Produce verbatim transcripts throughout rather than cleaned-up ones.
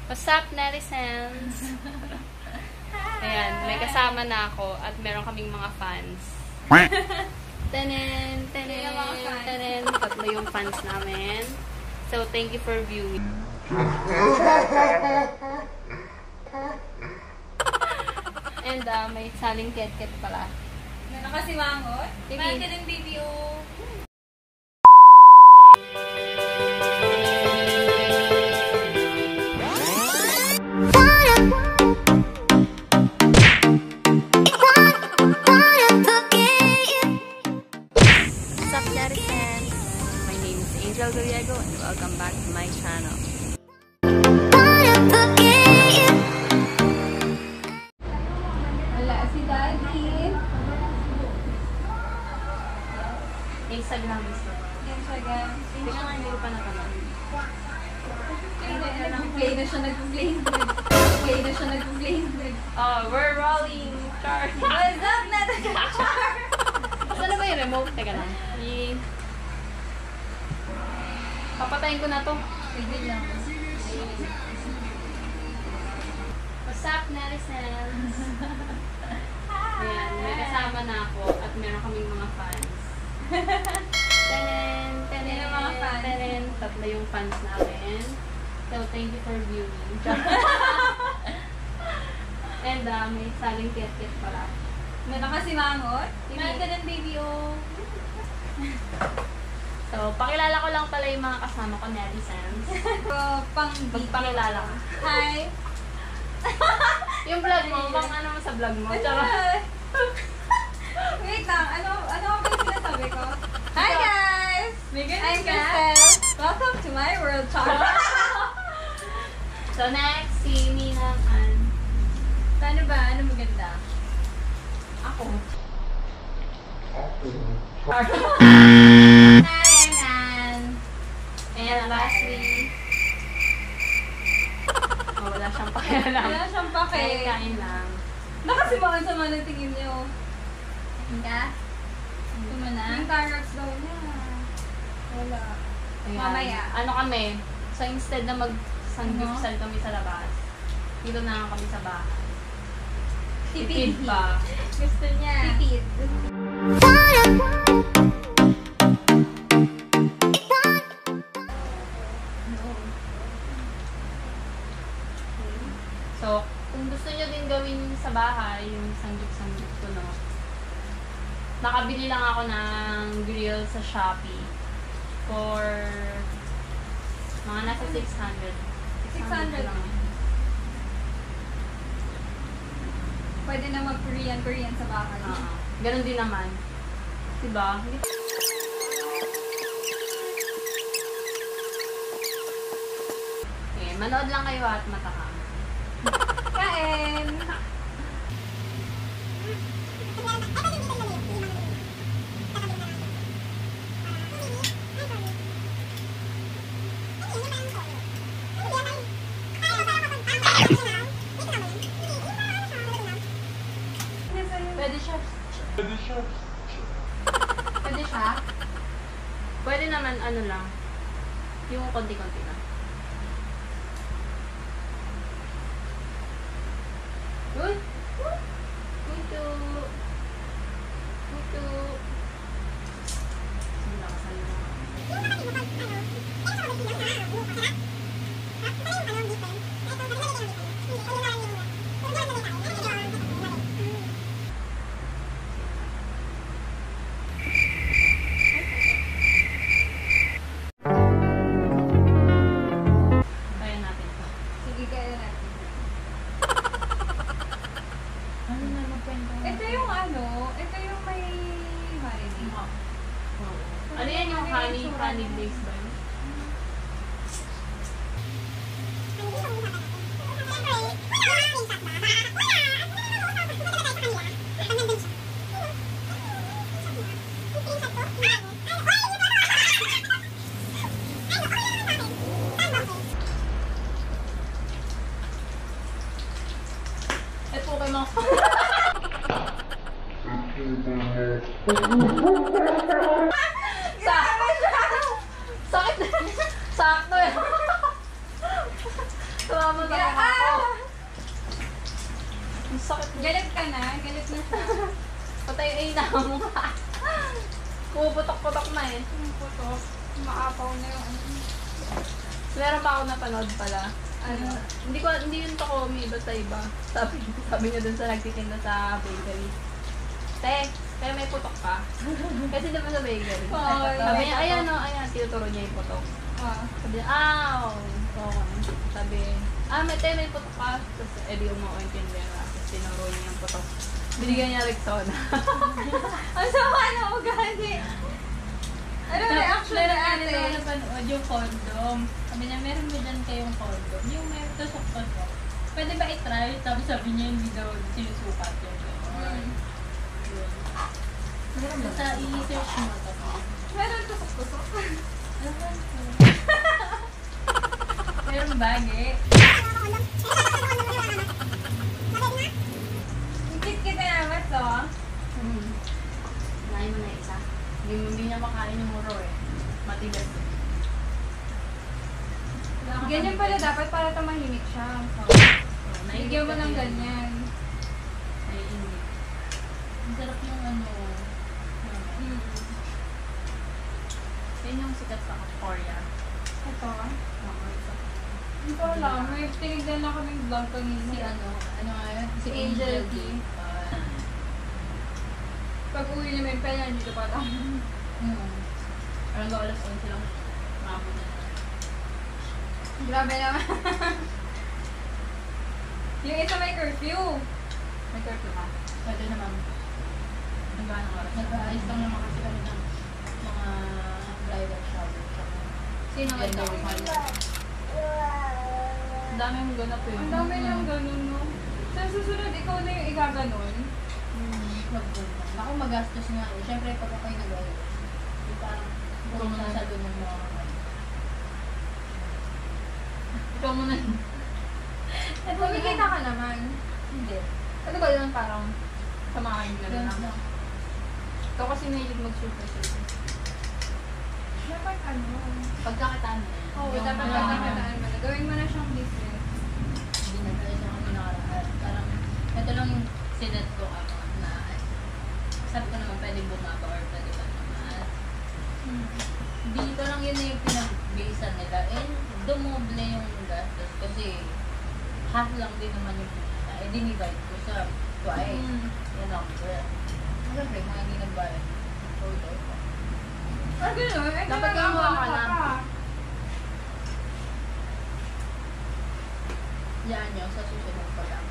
What's up, netizens? Ayan, may kasama na ako at meron kaming mga fans. Tenen, tenen, tenen. Tatlo yung fans namin. So, thank you for viewing. And uh, may saling ket-ket pala. Nakasimangot? Mayroon ka din, baby, oh. And welcome back to my channel. Wala si Daddy. Instagram gusto. Instagram. Hindi ka nga hindi ko pa napanood. Nag-play na siya, nag-play. Nag-play na siya, nag-play. Oh, we're rolling. Char. What's up, Nata? Char. Saan na ba yung remote? Teka lang. I Papatayin ko na to. Sige lang. What's up, netizens? Ayan, may kasama na ako at meron kaming mga fans. Tenen, tenen, yung mga fans. tenen. Tatlo yung fans namin. So, thank you for viewing. And uh, may saling ket-ket pala. May nakasimangot? Mayroon ka din, baby, oh. So, pakilala ko lang pala yung mga kasama ko, netizens. So, pang Magpakilala ko. Hi! Yung vlog mo, bang ano mo sa vlog mo? Charot. Wait lang, ano, ano ba yung sinasabi ko? Hi guys! Megan, I'm Crystal. Welcome to my world, Char. So, next, si Mina Ann. Paano ba? Ano maganda? Ako. Hi, I'm Ann. And lastly, oh, wala siyang pakialam. Wala siyang pake. Kain lang. Nakasimangan sa mga tingin niyo. Hinga? Tuma na? Yung carrots daw niya. Wala. Ayan. Mamaya. Ano kami? So, instead na mag-sanggipsal kami sa labas, dito na lang kami sa bahay. Tipid pa. Gusto niya. Tipid. So, kung gusto nyo din gawin sa bahay, yung sanggip-sanggip ko, no? Nakabili lang ako ng grill sa Shopee for mga nasa six hundred. six hundred lang. Pwede na mag-Korean-Korean sa bahay. Uh, ganun din naman. Diba? Hindi okay, manood lang kayo at matakam. Kain! Pwede siya. Pwede siya. Pwede siya? Pwede naman ano lang. Yung konti-konti na. Uy! Puto! Puto! Sige, lakasan mo. Kaya natin to. Sige, kaya natin. Ano na magkwento? Ito yung ano, ito yung may marinade. Ano yan yung honey, honey glaze ba yun? Ito kay mga Sakit! Sakto eh! Sumama na Ga- ako. ah! Ang sakit niya. Galit ka na? Galit na siya. Patay ay na mo. Puputok-putok na eh. Yung putok. Maapaw na yung ano. Meron pa ako napanood pala. Ano? Hindi ko hindi yun Tokomi, basta iba. Sabi, sabi niya dun sa nagtitinda sa bakery. Te, kaya may putok ka. Kasi naman sa bakery. Oo, Sabi may niya, putok. ayan o, ayan, tinuturo niya yung putok. Ah. Sabi niya, ah, oo. Sabi, ah, may te, may putok ka. Tapos, edi umuha yung tindera. Tapos, tinuro niya yung putok. Binigyan niya Rexona. Ang sama na ugali. Ano reaction na ate? Meron na napanood yung condom. Sabi niya, meron ba dyan kayong condom? Yung may tusok-tusok. Pwede ba i-try? Tapos sabi niya, hindi daw sinusukat yun. Hmm. Yun. Meron ba? Basta i-search mo to. Meron tusok-tusok. Meron bagi. Kit-kit na naman to. Hmm. Nain mo na isa. Hindi, hindi niya makain yung muro eh. Matigas eh. Ganyan pala dapat para tumahimik siya. Bigyan mo ng ganyan. Naiinit. Ang sarap yung ano. Hmm. Yan yung sikat sa Korea. Ito. Oo, ito. Hindi ko alam. May tinignan na kaming vlog kanina. Si ano, ano nga yun? Si Angel T. Ah, Pag uwi namin, pa yan dito pa tayo. hmm. Alam ko alas on silang maabot na na. Grabe naman. Yung isa may curfew. May curfew ka? Pwede naman. Nagano oras? Nag-aayos lang naman kasi kami ng mga bridal shower. Tsaka Sino may gender curfew? reveal. Ang dami mong ganap eh. Ang dami lang ganun, no? Sa susunod, ikaw na yung igaganon. Hmm, wag mo. Ako magastos nga eh. Siyempre, pag ako'y nag-ayos, yung parang Ikaw kung muna. nasa doon ng mga Ikaw muna. Kumikita ka naman. Hindi. Ano ba yun? Parang samahin ka Ganun na. lang. Ikaw kasi mahilig mag-super-super. Dapat ano? Pagkakitaan mo. Oo, Yung dapat mga- pagkakataan mo na. Gawin mo na siyang business. Hindi na tayo sa kami nakaraan. Parang, ito lang yung sinet ko ako na sabi ko naman pwede bumaba or pwede ba naman. Hmm. Dito lang yun na yung pinag-basean nila. And dumoble yung gastos kasi half lang din naman yung pinita. Eh, dinivide ko sa twice. Hmm. Yan lang. Kaya, siyempre, mga hindi nagbayad. So, ito, ito. Ah, gano'n? Eh, Dapat talaga gumawa ano ka na. pa. Yan yun, sa susunod pa lang.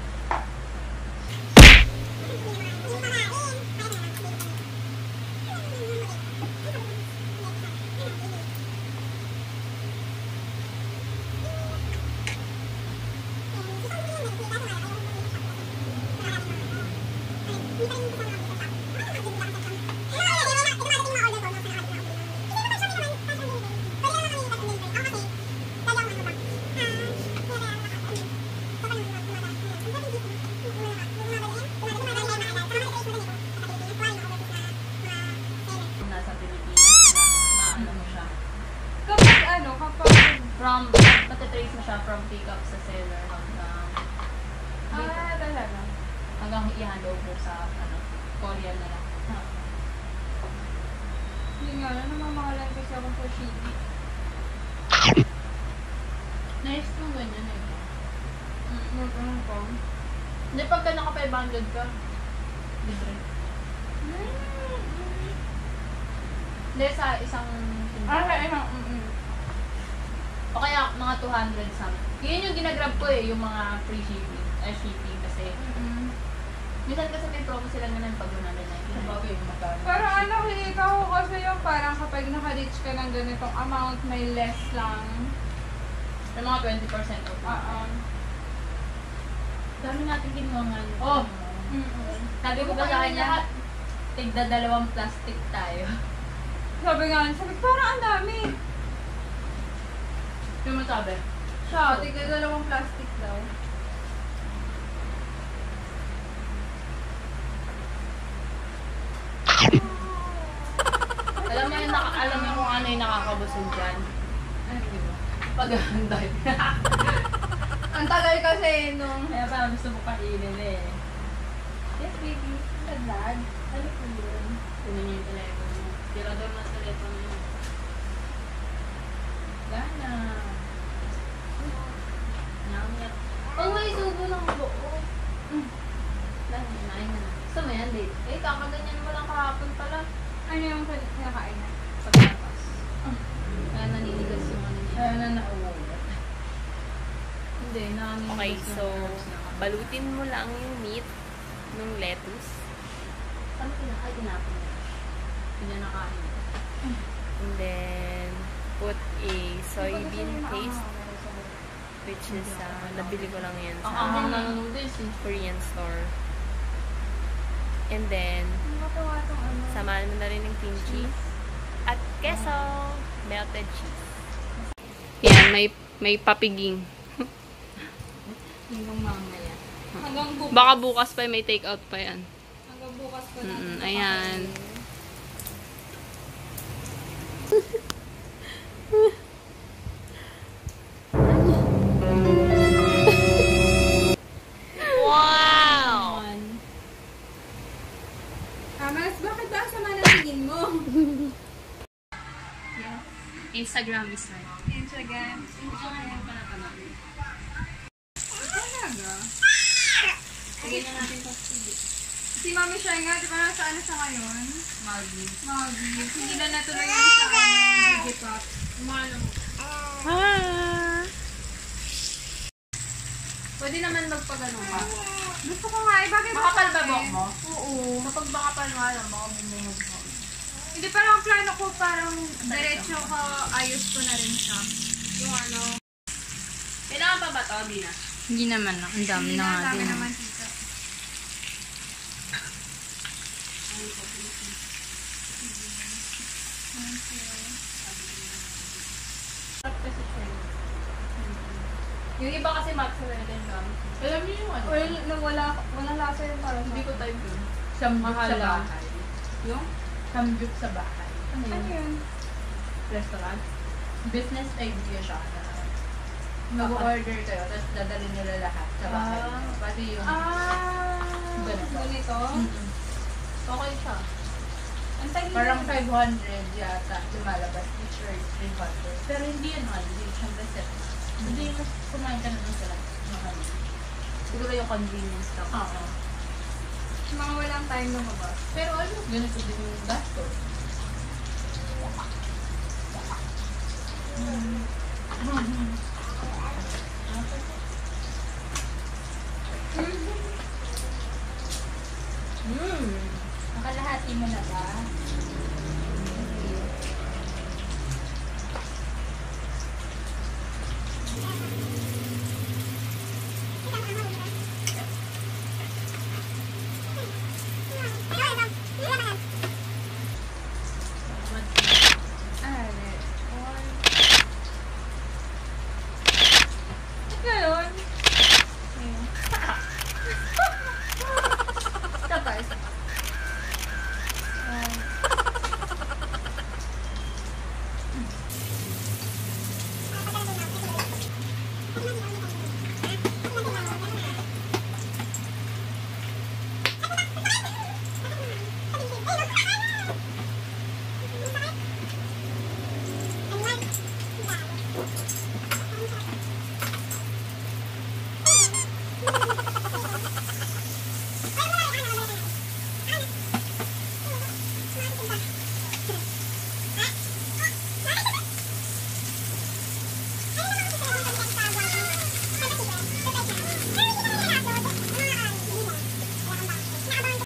Kung nasa Pilipinas na maano mo siya. Kapag ano, kapag... From, matitrace mo siya from pick up sa seller hanggang Ah, talaga. hanggang i-hand over sa ano, Korean na lang. Hindi nga, ano namamahalan kasi ako sa Shopee. Nice nung ganyan eh. Hmm, magkano pa? Hindi, pagka naka five hundred ka, libre. Hindi, sa isang Ah, tindahan. kaya ano, mm O kaya mga two hundred something. Yun yung ginagrab ko eh, yung mga free shipping, eh, shipping kasi. mm Minsan kasi may promo sila nga ng pag one Sa ninety-nine. bagay, yung magkano. Pero ano, ikaw kasi yung parang kapag naka-reach ka ng ganitong amount, may less lang. May mga twenty percent off. Oo. Dami natin kinuha nga yun. Oh. Mm-mm. Sabi ko ba sa kanya, tigda dalawang plastic tayo. Sabi nga, sabi ko, parang ang dami. Yung mo sabi? Siya, tignan dalawang plastic daw. Alam mo yung, naka, alam mo kung ano yung nakakabusog dyan? Ano, di ba? Paghahanday. Ang tagal kasi nung... Kaya parang gusto mo kainin eh. Yes, baby. Naglag. Ano po yun? Kunin niyo yung telepono mo. Tirador na telepono mo. Gana. Nyamit. Oh, may subo ng buo. Mm. Lang, hinahin na. Gusto mo yan, babe? Eh, kakaganyan mo lang kahapon pala. Ano yung kinakain na? Pagkapas. Kaya naninigas yung ano niya. Kaya na nauulat. Hindi, naninigas Okay, yung so, herbs na. balutin mo lang yung meat nung lettuce. Ano pinakain natin? Hindi na nakain. And then, put a soybean paste, which is, uh, nabili ko lang yan Ang sa amang na noodles eh. Korean store. And then, Matuwa tong ano. samahan mo na rin ng cream cheese at queso, melted cheese. Yan, may may papiging. Hanggang mamaya. Hanggang bukas. Baka bukas pa may take out pa yan. Hanggang bukas pa natin. Mm-mm, ayan. Wow! Amas, bakit ba ang sama ng tingin mo? Instagram is right. Instagram. Instagram. Talaga? Sige na natin ito. Si Mami Shai nga, di ba nasa ano sa ngayon? Maldives. Maldives. Hindi na natuloy yun sa ano, Digipop. Umano. Ah! Pwede naman magpagano ka. Gusto ko nga eh, bakit Makapal ba bakit? buhok mo? Oo. Kapag makapal nga lang, baka bumuhog mo. Hindi parang ang plano ko, parang diretso ko, ayos ko na rin siya. Yung ano. Kailangan pa ba ito? Di na. Hindi naman. Ang dami Hindi na na, nga dami din. naman dito. Sarap kasi siya. Yung iba kasi mozzarella din lang. Alam niyo yung ano? Well, na wala, walang lasa yung parang. Hindi ko type yun. Samgyup Mahal sa lang. bahay. Yung? Samgyup sa bahay. Ano Ano yun? yun? Restaurant? Business idea siya na mag-order kayo, tapos dadalhin nila lahat sa bahay. Ah. Pati yung... Ah, Ganito. ganito? Mm-mm. Okay siya. Ang tali Parang nito. five hundred yata lumalabas. T-shirt, three hundred. Pero hindi yan mahal. Hindi siyang reset. Hindi yung kumain ka na dun sa lahat. Mahal. Siguro yung convenience lang. Oo. Mga walang time lumabas. Pero ano, ganito din yung gastos. Mm. Nakalahati mo na ba? Ano? Ganon. Isa pa, isa pa. Um,